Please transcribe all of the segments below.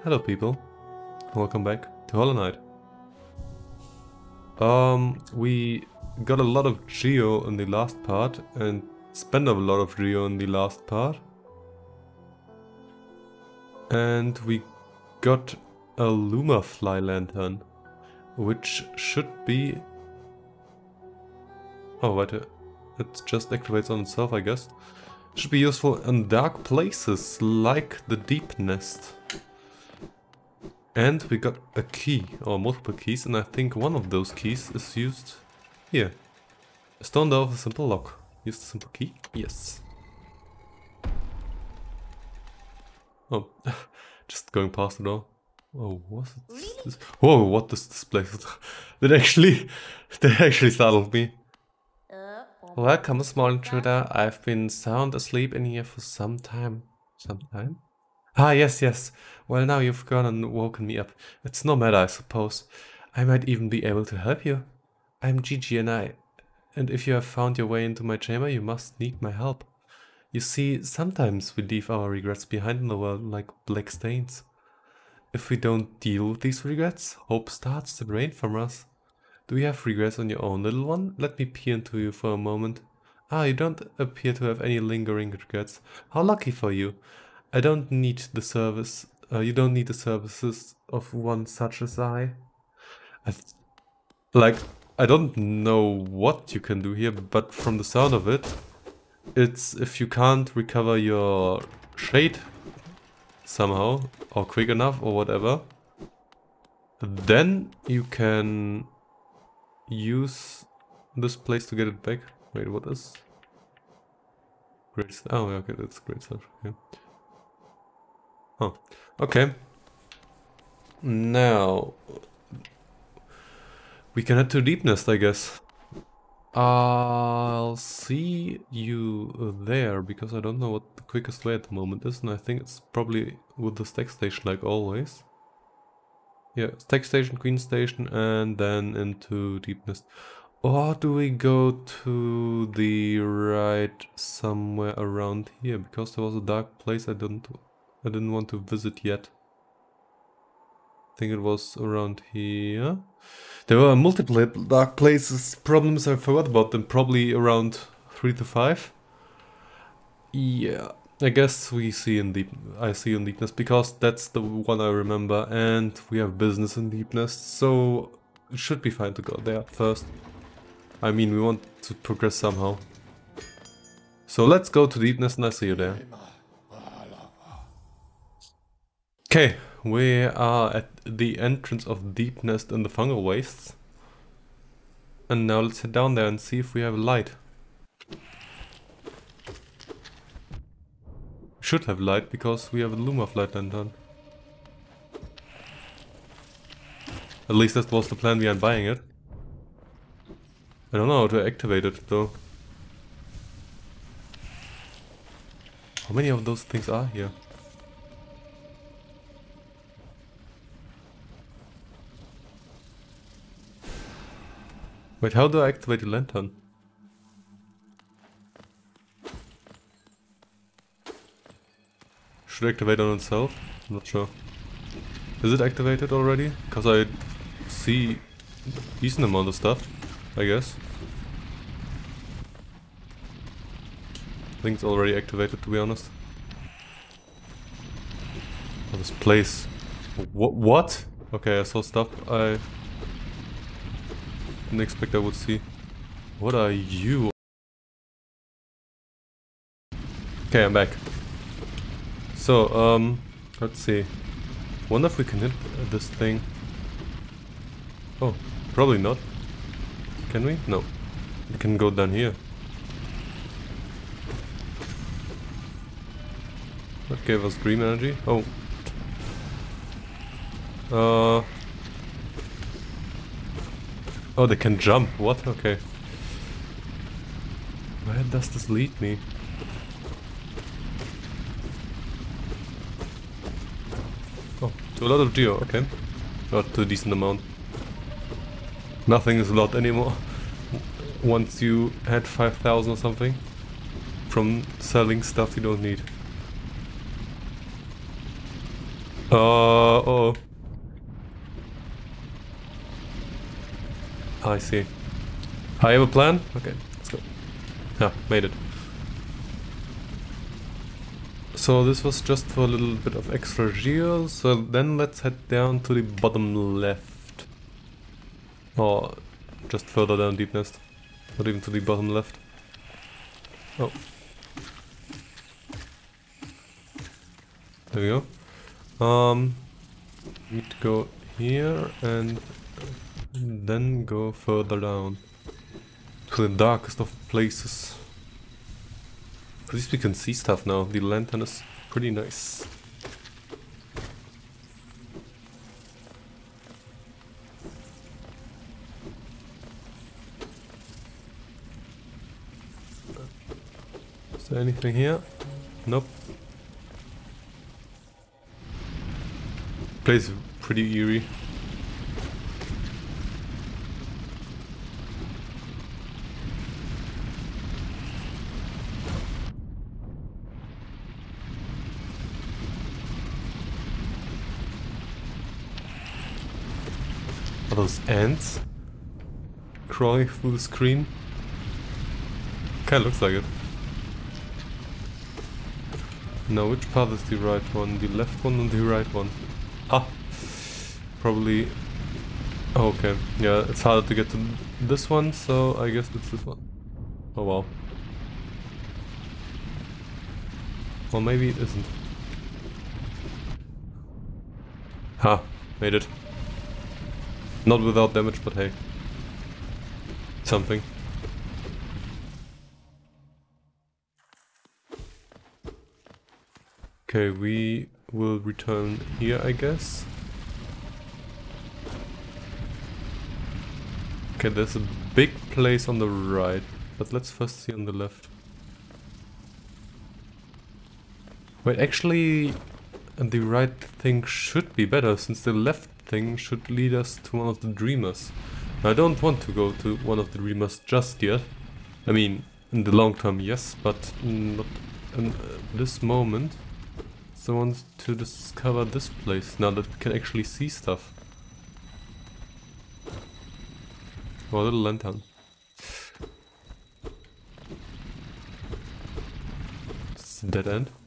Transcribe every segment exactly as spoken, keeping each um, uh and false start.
Hello people, welcome back to Hollow Knight. Um, we got a lot of Geo in the last part and spent a lot of Geo in the last part. And we got a Lumafly lantern, which should be... Oh, wait, it just activates on itself, I guess. Should be useful in dark places like the Deep Nest. And we got a key, or multiple keys, and I think one of those keys is used here. A stone door with a simple lock. Use the simple key? Yes. Oh, just going past the door. Oh, what's this? this? Whoa, what is this place? That actually, that actually startled me. Welcome, small intruder. I've been sound asleep in here for some time. Some time? Ah, yes, yes. Well, now you've gone and woken me up. It's no matter, I suppose. I might even be able to help you. I'm Gigi and I... And if you have found your way into my chamber, you must need my help. You see, sometimes we leave our regrets behind in the world like black stains. If we don't deal with these regrets, hope starts to drain from us. Do you have regrets on your own, little one? Let me peer into you for a moment. Ah, you don't appear to have any lingering regrets. How lucky for you. I don't need the service, uh, you don't need the services of one such as I. I th like, I don't know what you can do here, but from the sound of it, it's if you can't recover your shade somehow, or quick enough, or whatever, then you can use this place to get it back. Wait, what is? Great, oh, okay, that's great stuff, yeah. Oh, okay. Now we can head to Deep Nest, I guess. I'll see you there because I don't know what the quickest way at the moment is, and I think it's probably with the stack station, like always. Yeah, stack station, Queen Station, and then into Deep Nest. Or do we go to the right somewhere around here? Because there was a dark place I didn't. I didn't want to visit yet. I think it was around here. There were multiple dark places. Problems, I forgot about them. Probably around three to five. Yeah, I guess we see in deep. I see in Deep Nest because that's the one I remember, and we have business in Deep Nest, so it should be fine to go there first. I mean, we want to progress somehow. So let's go to Deep Nest, and I see you there. Okay, we are at the entrance of Deep Nest in the Fungal Wastes. And now let's head down there and see if we have a light. Should have light because we have a Lumafly lantern. At least that was the plan behind buying it. I don't know how to activate it though. How many of those things are here? Wait, how do I activate the lantern? Should I activate on itself? I'm not sure. Is it activated already? Because I see a decent amount of stuff, I guess. I think it's already activated, to be honest. Oh, this place. What? What? Okay, I saw stuff I didn't expect I would see. What are you? Okay, I'm back. So, um, let's see. Wonder if we can hit this thing. Oh, probably not. Can we? No. We can go down here. That gave us green energy. Oh. Uh. Oh, they can jump. What? Okay. Where does this lead me? Oh, to a lot of geo. Okay. Not to a decent amount. Nothing is a lot anymore. Once you had five thousand or something from selling stuff you don't need. Uh oh. I see. I have a plan? Okay, let's go. Yeah, made it. So this was just for a little bit of extra geo, so then let's head down to the bottom left. Or just further down Deep Nest. Not even to the bottom left. Oh. There we go. Um, need to go here and then go further down. To the darkest of places. At least we can see stuff now. The lantern is pretty nice. Is there anything here? Nope. Place is pretty eerie. Are those ants crawling through the screen? Kinda looks like it. Now, which path is the right one? The left one and the right one? Ah! Probably... Oh, okay. Yeah, it's harder to get to this one, so I guess it's this one. Oh wow. Or maybe it isn't. Ha! Made it. Not without damage, but hey. Something. Okay, we will return here, I guess. Okay, there's a big place on the right, but let's first see on the left. Wait, actually, the right thing should be better, since the left thing should lead us to one of the dreamers. I don't want to go to one of the dreamers just yet. I mean, in the long term, yes, but not in uh, this moment. So I want to discover this place now that we can actually see stuff. Oh, a little lantern. It's a dead end.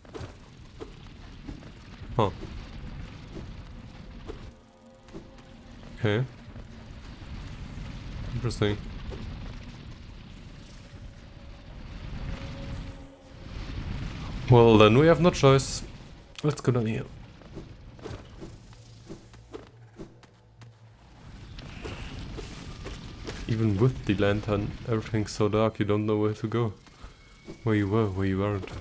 Huh. Okay. Interesting. Well, then we have no choice. Let's go down here. Even with the lantern, everything's so dark you don't know where to go. Where you were, where you weren't.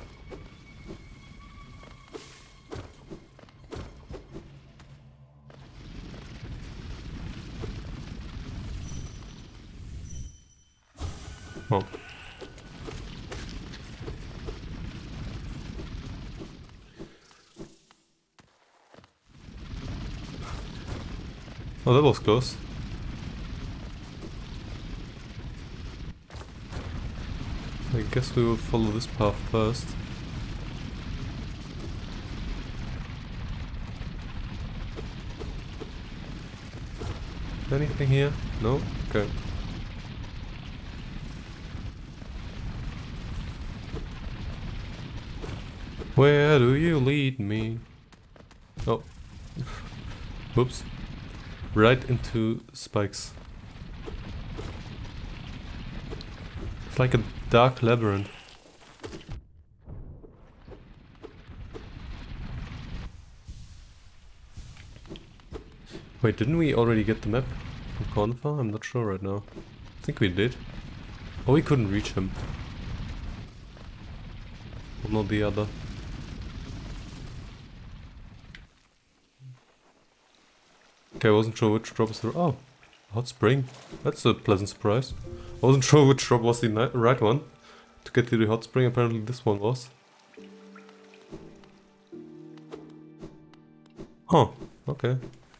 Oh. Oh, that was close. I guess we will follow this path first. Anything here? No? Okay. Where do you lead me? Oh. Whoops. Right into spikes. It's like a dark labyrinth. Wait, didn't we already get the map from Cornfar? I'm not sure right now. I think we did. Oh, we couldn't reach him. One or the other. Okay, I wasn't sure which drop was the... Oh, hot spring. That's a pleasant surprise. I wasn't sure which drop was the right one to get to the hot spring. Apparently this one was. Huh, okay.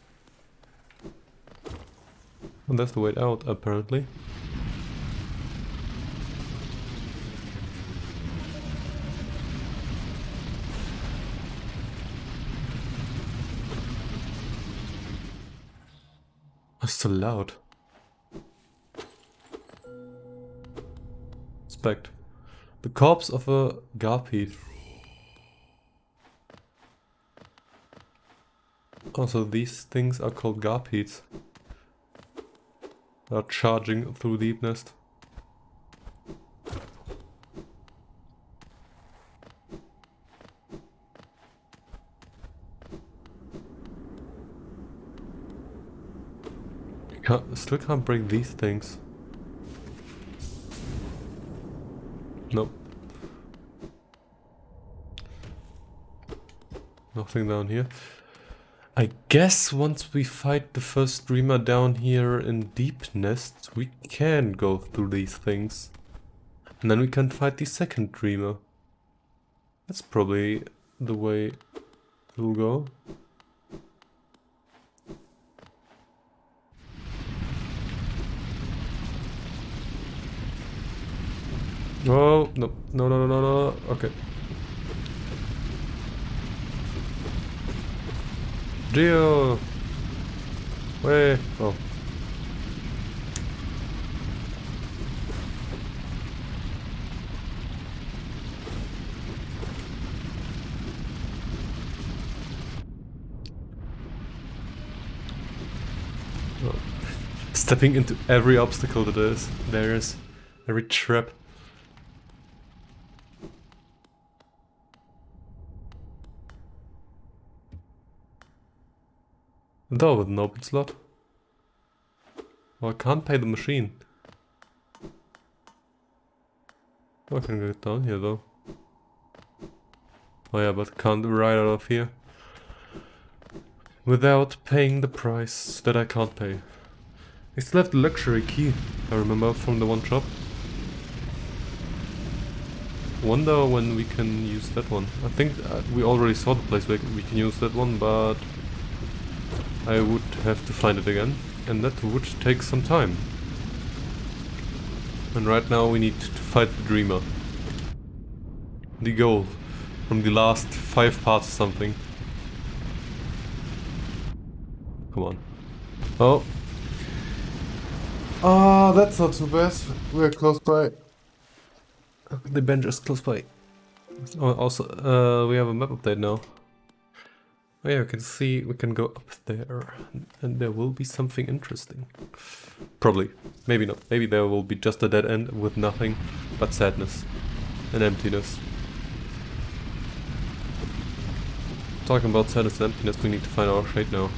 And that's the way out, apparently. It's so loud. Inspect. The corpse of a Garpede. Also, these things are called Garpedes. They are charging through the deep nest. Can't, still can't break these things. Nope. Nothing down here. I guess once we fight the first Dreamer down here in Deep Nest, we can go through these things. And then we can fight the second Dreamer. That's probably the way it'll go. Oh, no, no, no, no, no, no, okay. Geo! Way! Oh. Oh. Stepping into every obstacle that is, there is, every trap. Door with an open slot. Oh, I can't pay the machine. Oh, I can get down here though. Oh yeah, but can't ride out of here without paying the price that I can't pay. I still have the luxury key, I remember, from the one shop. Wonder when we can use that one. I think uh, we already saw the place where we can use that one, but I would have to find it again, and that would take some time. And right now we need to fight the Dreamer. The goal from the last five parts or something. Come on. Oh. Ah, that's not too bad. We're close by. The bench is close by. Oh, also, uh, we have a map update now. Oh yeah, we can see, we can go up there, and there will be something interesting. Probably. Maybe not. Maybe there will be just a dead end with nothing but sadness and emptiness. Talking about sadness and emptiness, we need to find our shade now.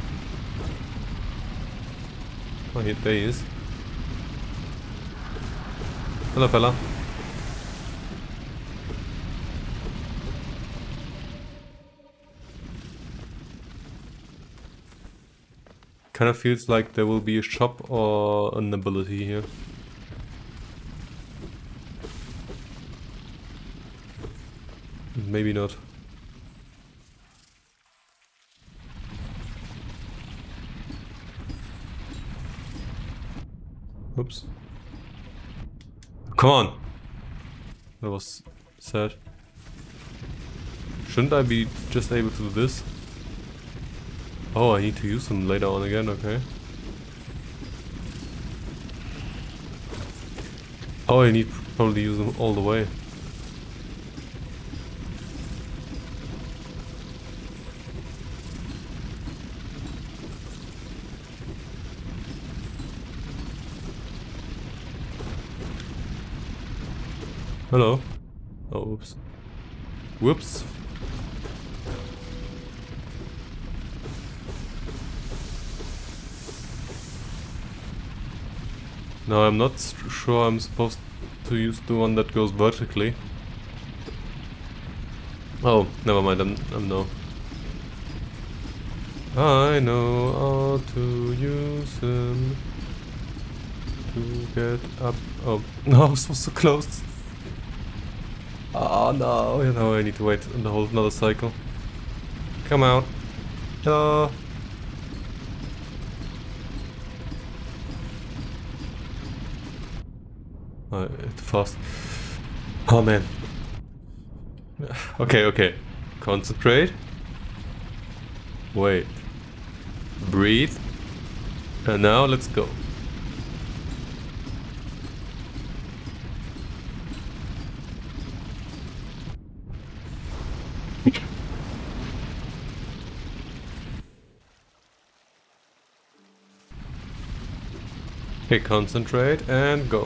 Oh, here, there he is. Hello, fella. Kind of feels like there will be a shop or an ability here. Maybe not. Oops. Come on! That was sad. Shouldn't I be just able to do this? Oh, I need to use them later on again, okay. Oh, I need to probably use them all the way. Hello. Oh, whoops. Whoops. No, I'm not sure I'm supposed to use the one that goes vertically. Oh, never mind, I'm, I'm no. I know how to use them to get up. Oh, no, I was supposed to close. Oh no, you know, I need to wait and hold another cycle. Come out. Hello. Oh, it's fast. Oh man. Okay, okay. Concentrate. Wait. Breathe. And now let's go. Okay, concentrate and go.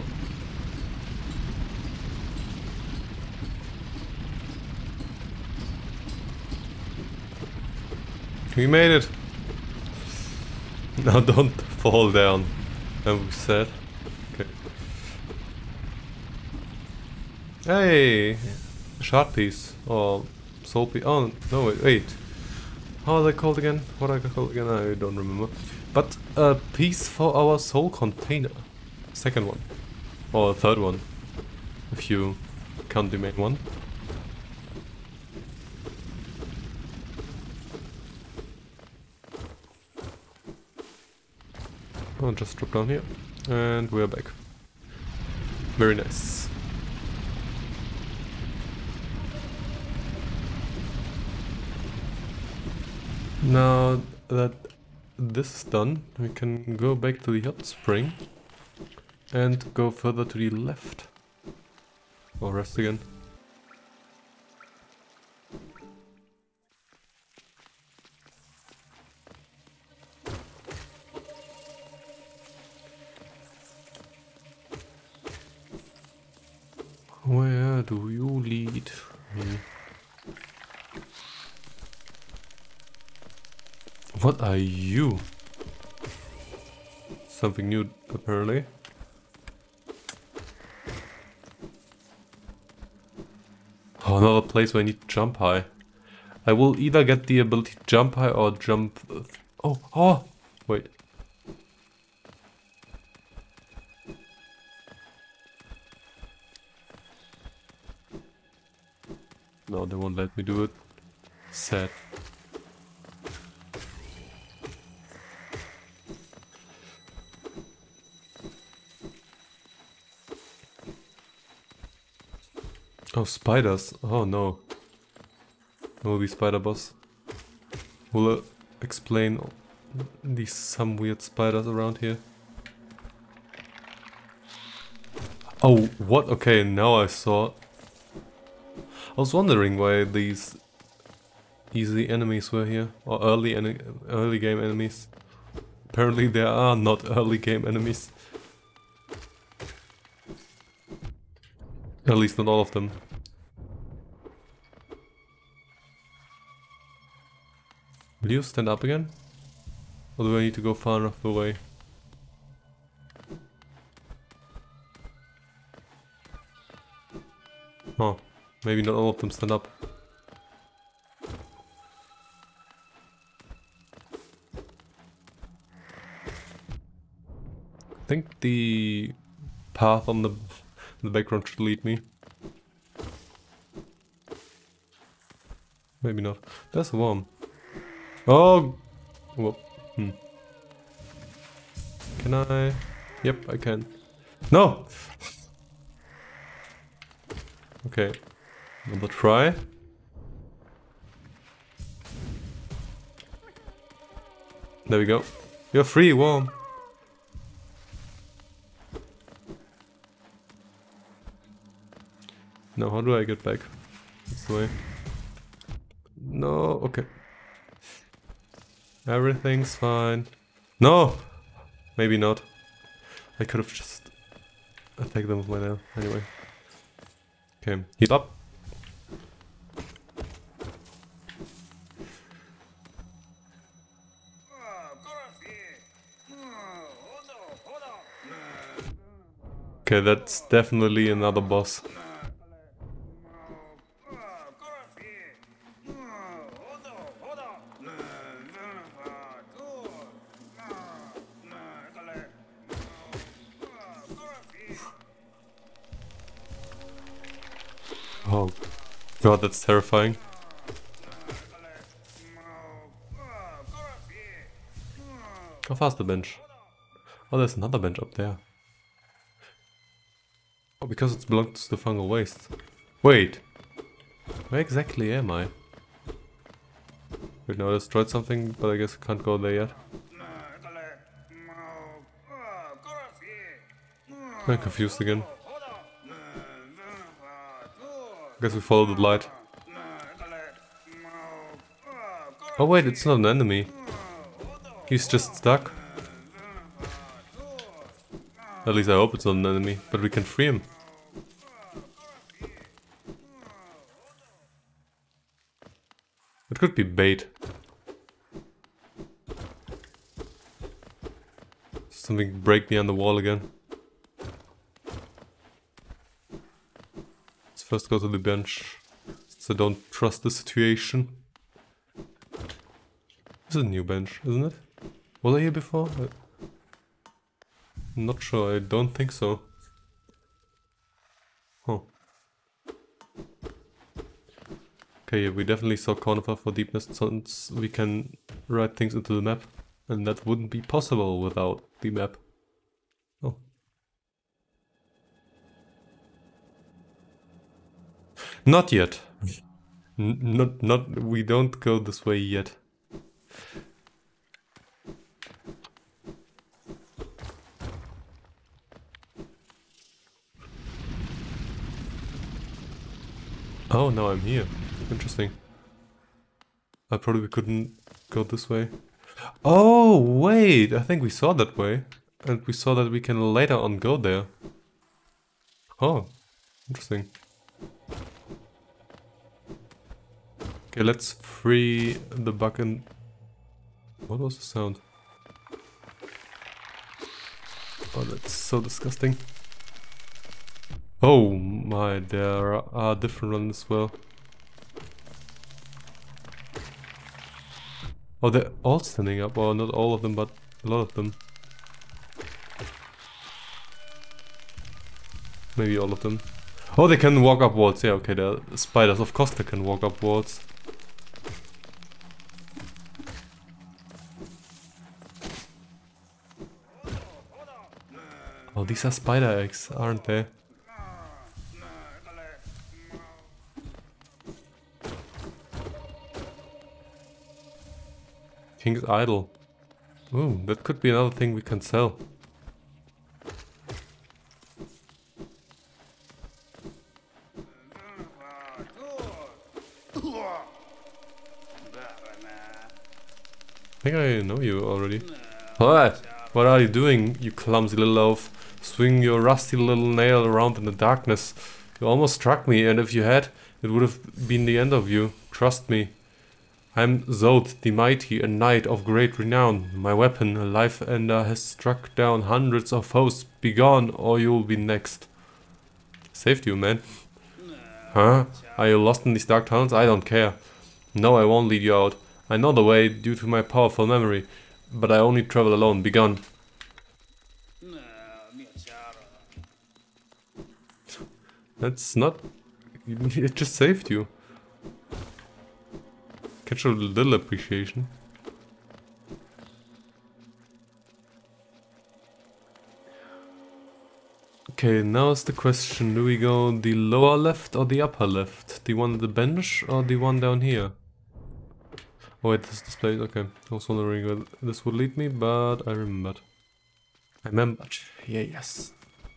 We made it. Now don't fall down. And we said, okay. Hey, shard piece or soul piece. Oh no, wait, wait. How are they called again? What are they called again? I don't remember. But a piece for our soul container. Second one. Or third one. If you count the main one. I'll just drop down here. And we're back. Very nice. Now that this is done, we can go back to the hot spring and go further to the left. Or rest again. Where do you lead me? What are you? Something new, apparently. Oh, another place where I need to jump high. I will either get the ability to jump high or jump... Oh, oh! Wait. No, they won't let me do it. Sad. Oh, spiders. Oh no. Will be spider boss. Will uh, explain these some weird spiders around here. Oh, what? Okay, now I saw. I was wondering why these easy enemies were here, or early en early game enemies. Apparently there are not early game enemies. At least not all of them. Will you stand up again? Or do I need to go far enough away? Oh, maybe not all of them stand up. I think the path on the, the background should lead me. Maybe not. There's a worm. Oh! Whoop. Hmm. Can I? Yep, I can. No! Okay. Another try. There we go. You're free, worm. Now, how do I get back? This way. No, okay. Everything's fine. No! Maybe not. I could have just attacked them with my nail. Anyway. Okay, heat up. Okay, that's definitely another boss. Oh god, that's terrifying. How far is the bench? Oh, there's another bench up there. Oh, because it belongs to the fungal waste. Wait! Where exactly am I? Wait, no, I destroyed something, but I guess I can't go there yet. I'm confused again. Guess we follow the light. Oh wait, it's not an enemy. He's just stuck. At least I hope it's not an enemy, but we can free him. It could be bait. Something break me on the wall again. Let's first go to the bench, since I don't trust the situation. This is a new bench, isn't it? Was I here before? I I'm not sure, I don't think so. Huh. Okay, yeah, we definitely saw Conifer for deepness, since we can write things into the map. And that wouldn't be possible without the map. Oh. Not yet. N not, not, we don't go this way yet. Oh, now I'm here. Interesting. I probably couldn't go this way. Oh, wait! I think we saw that way. And we saw that we can later on go there. Oh, interesting. Okay, let's free the bug and... What was the sound? Oh, that's so disgusting. Oh my, there are different ones as well. Oh, they're all standing up, or not all of them, but a lot of them. Maybe all of them. Oh, they can walk up walls. Yeah, okay, they're spiders. Of course they can walk up walls. Oh, these are spider eggs, aren't they? King's Idol. Ooh, that could be another thing we can sell. I think I know you already. What? What are you doing, you clumsy little oaf? Swing your rusty little nail around in the darkness. You almost struck me, and if you had, it would have been the end of you. Trust me. I'm Zod, the mighty, a knight of great renown. My weapon, a life ender, has struck down hundreds of foes. Begone, or you'll be next. Saved you, man. Huh? Are you lost in these dark tunnels? I don't care. No, I won't lead you out. I know the way due to my powerful memory, but I only travel alone. Begone. That's not... It just saved you. Can show a little appreciation. Okay, now is the question, do we go the lower left or the upper left? The one at the bench or the one down here? Oh wait, this is displayed, okay. I was wondering where this would lead me, but I remembered. I remembered, yeah, yes.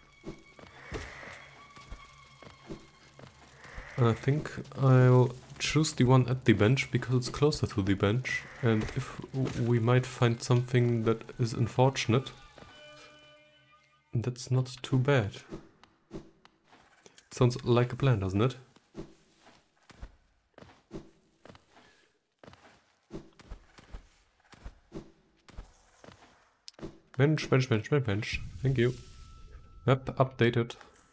I think I'll choose the one at the bench because it's closer to the bench, and if we might find something that is unfortunate, that's not too bad. Sounds like a plan, doesn't it? Bench, bench, bench, bench, bench. Thank you. Map updated.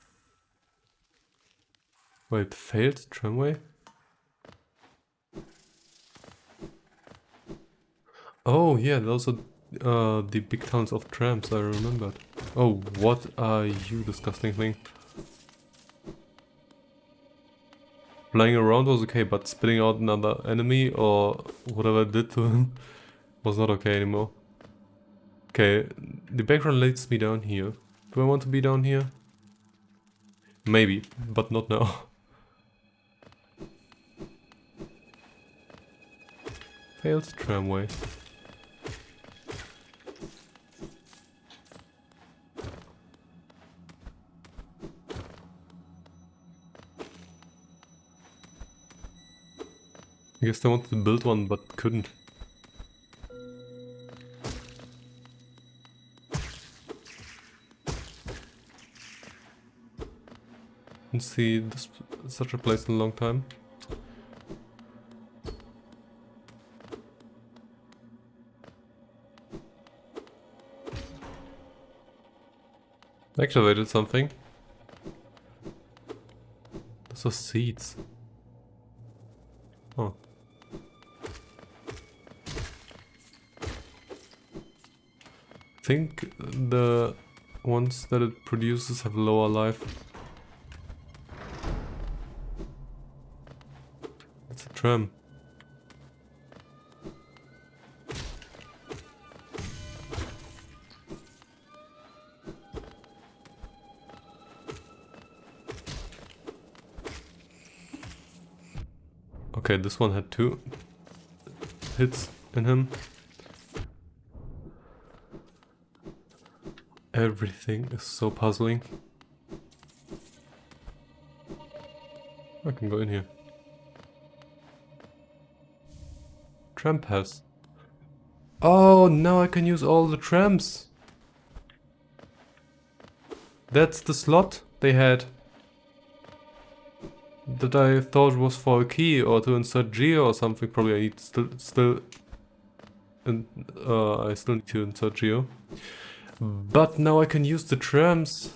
Wait, failed tramway? Oh yeah, those are uh, the big towns of trams, I remembered. Oh, what are you, disgusting thing? Flying around was okay, but spitting out another enemy or whatever it did to him was not okay anymore. Okay, the background leads me down here. Do I want to be down here? Maybe, but not now. Failed tramway. I guess they wanted to build one, but couldn't. Didn't see this, such a place in a long time. Activated something. Those are seeds. Oh. I think the ones that it produces have lower life. It's a tram. Okay, this one had two hits in him. Everything is so puzzling. I can go in here. Tram pass. Oh, now I can use all the trams. That's the slot they had. That I thought was for a key or to insert geo or something. Probably I need still still and uh, I still need to insert geo. But now I can use the trams.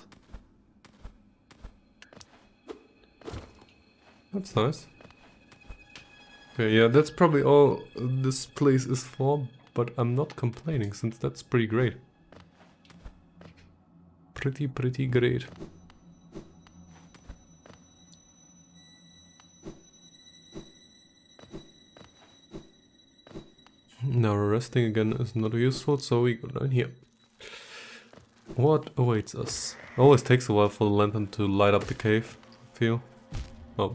That's nice. Okay, yeah, that's probably all this place is for, but I'm not complaining since that's pretty great. Pretty, pretty great. Now resting again is not useful, so we go down here. What awaits us? Always takes a while for the lantern to light up the cave, I feel. Oh.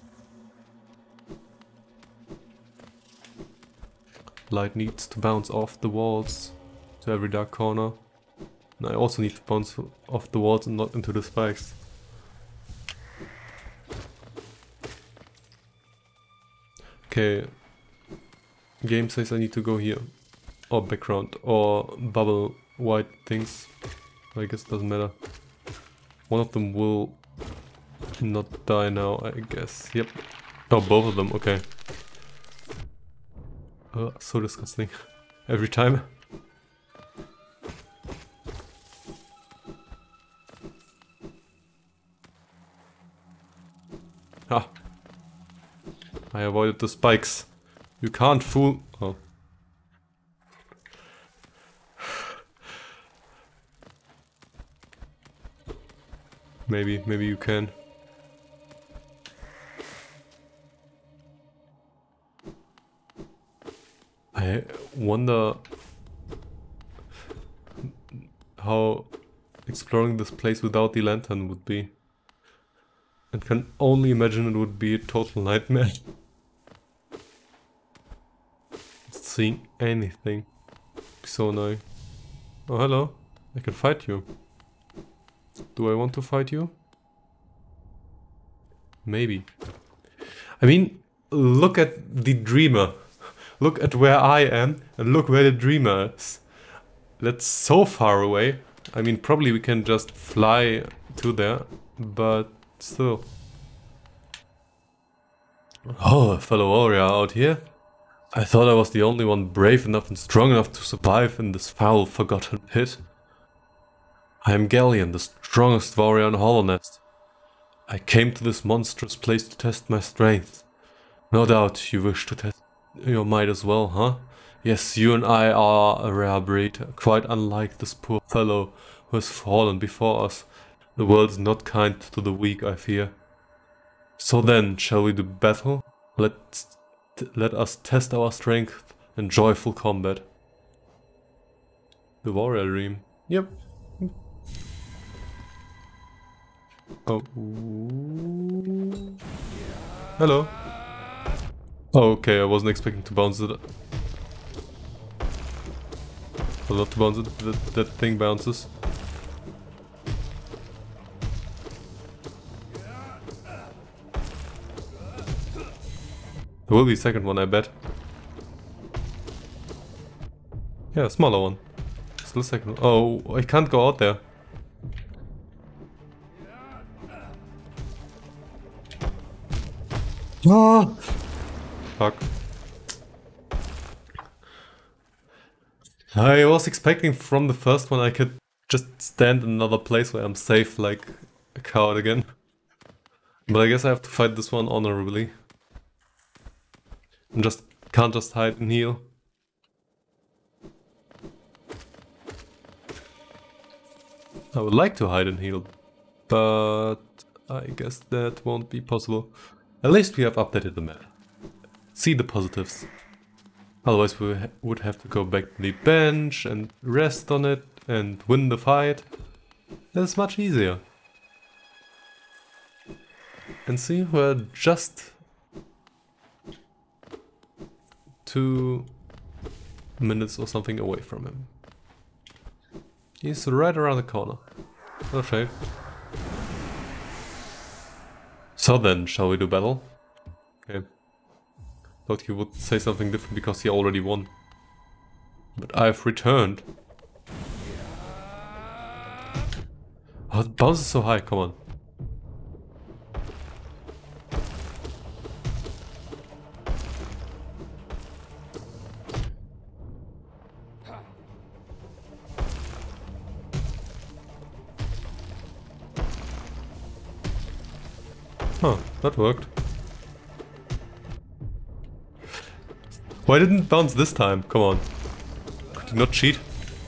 Light needs to bounce off the walls to every dark corner. And I also need to bounce off the walls and not into the spikes. Okay. Game says I need to go here. Or background. Or bubble white things. I guess it doesn't matter. One of them will not die now, I guess. Yep. Oh, both of them. Okay. Uh, so disgusting. Every time. Ah. I avoided the spikes. You can't fool... Oh. Maybe, maybe you can. I wonder how exploring this place without the lantern would be. And can only imagine it would be a total nightmare. Seeing anything. So annoying. Oh, hello. I can fight you. Do I want to fight you? Maybe. I mean, look at the dreamer. Look at where I am and look where the dreamer is. That's so far away. I mean, probably we can just fly to there, but still. Oh, a fellow warrior out here. I thought I was the only one brave enough and strong enough to survive in this foul, forgotten pit. I am Galleon, the strongest warrior in Hallownest. I came to this monstrous place to test my strength. No doubt you wish to test your might as well, huh? Yes, you and I are a rare breed, quite unlike this poor fellow who has fallen before us. The world is not kind to the weak, I fear. So then, shall we do battle? Let's... Let us test our strength in joyful combat. The warrior dream. Yep. Oh. Hello. Oh, okay, I wasn't expecting to bounce it. Well, not to bounce it, that, that thing bounces. There will be a second one, I bet. Yeah, a smaller one. Still a second one. Oh, I can't go out there. Ah! Fuck. I was expecting from the first one I could just stand in another place where I'm safe like a coward again. But I guess I have to fight this one honorably. And just can't just hide and heal. I would like to hide and heal, but I guess that won't be possible. At least we have updated the map. See the positives. Otherwise we ha would have to go back to the bench and rest on it and win the fight. That's much easier. And see, we're just two minutes or something away from him. He's right around the corner. No shade. So then, shall we do battle? Okay. Thought he would say something different because he already won. But I've returned. Oh, it bounces so high, come on. Huh, that worked. Why didn't it bounce this time? Come on. Could you not cheat?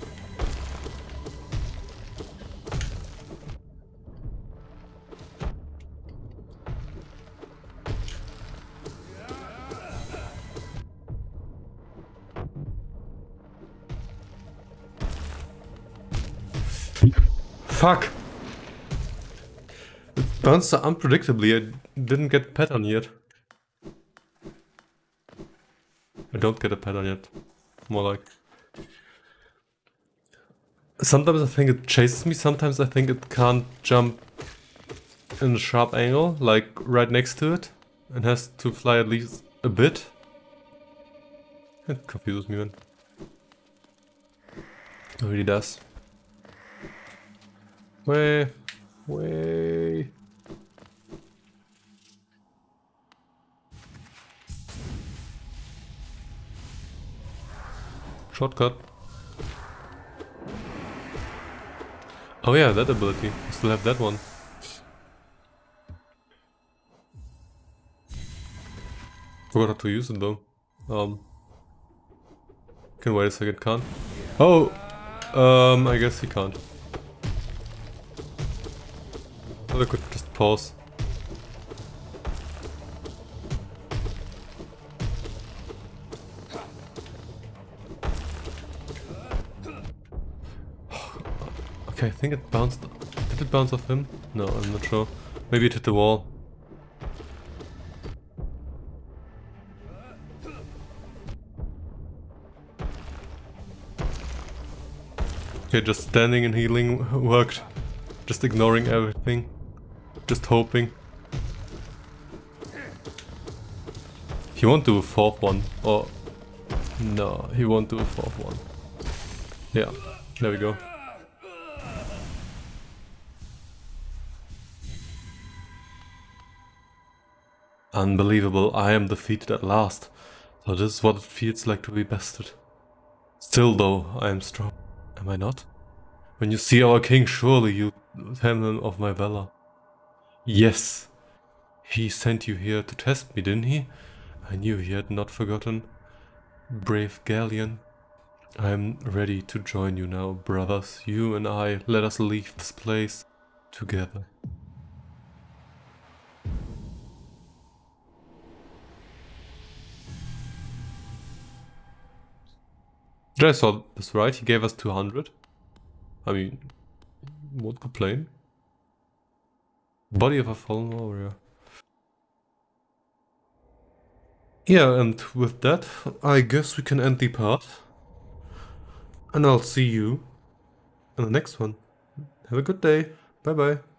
Fuck! It bounced so unpredictably, I didn't get the pattern yet. I don't get a pattern yet. More like... Sometimes I think it chases me, sometimes I think it can't jump in a sharp angle, like right next to it, and has to fly at least a bit. It confuses me, man. It really does. Way, way. Shortcut. Oh yeah, that ability. I still have that one. Forgot how to use it though. Um. Can wait a second, can't? Oh! Um, I guess he can't. Well, I could just pause. Okay, I think it bounced. Did it bounce off him? No, I'm not sure. Maybe it hit the wall. Okay, just standing and healing worked. Just ignoring everything. Just hoping. He won't do a fourth one. Or... No, he won't do a fourth one. Yeah, there we go. Unbelievable, I am defeated at last. So this is what it feels like to be bested. Still though, I am strong. Am I not? When you see our king, surely you tell him of my valor. Yes. He sent you here to test me, didn't he? I knew he had not forgotten. Brave Galleon. I am ready to join you now, brothers. You and I, let us leave this place together. Did I saw this right? He gave us two hundred. I mean, won't complain. Body of a fallen warrior. Yeah, and with that, I guess we can end the part. And I'll see you in the next one. Have a good day. Bye bye.